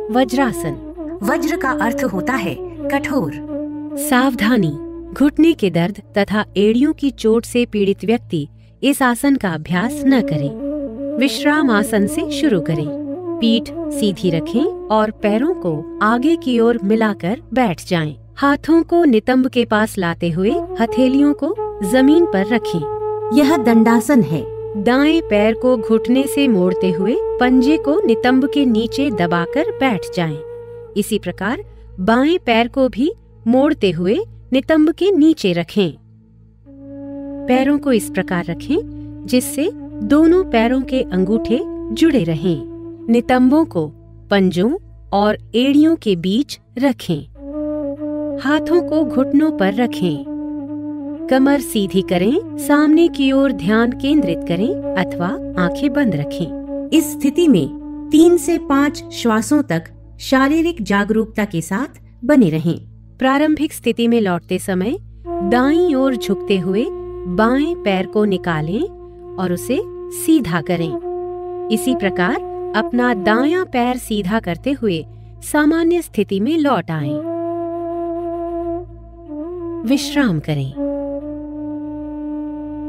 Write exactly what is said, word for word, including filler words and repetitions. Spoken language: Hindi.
वज्रासन। वज्र का अर्थ होता है कठोर। सावधानी। घुटने के दर्द तथा एड़ियों की चोट से पीड़ित व्यक्ति इस आसन का अभ्यास न करें। विश्राम आसन से शुरू करें। पीठ सीधी रखें और पैरों को आगे की ओर मिलाकर बैठ जाएं। हाथों को नितंब के पास लाते हुए हथेलियों को जमीन पर रखें। यह दंडासन है। दाएं पैर को घुटने से मोड़ते हुए पंजे को नितंब के नीचे दबाकर बैठ जाएं। इसी प्रकार बाएं पैर को भी मोड़ते हुए नितंब के नीचे रखें। पैरों को इस प्रकार रखें जिससे दोनों पैरों के अंगूठे जुड़े रहें। नितंबों को पंजों और एड़ियों के बीच रखें। हाथों को घुटनों पर रखें। कमर सीधी करें, सामने की ओर ध्यान केंद्रित करें अथवा आंखें बंद रखें। इस स्थिति में तीन से पाँच श्वासों तक शारीरिक जागरूकता के साथ बने रहें। प्रारंभिक स्थिति में लौटते समय दाईं ओर झुकते हुए बाएं पैर को निकालें और उसे सीधा करें। इसी प्रकार अपना दायां पैर सीधा करते हुए सामान्य स्थिति में लौट आएं। विश्राम करें।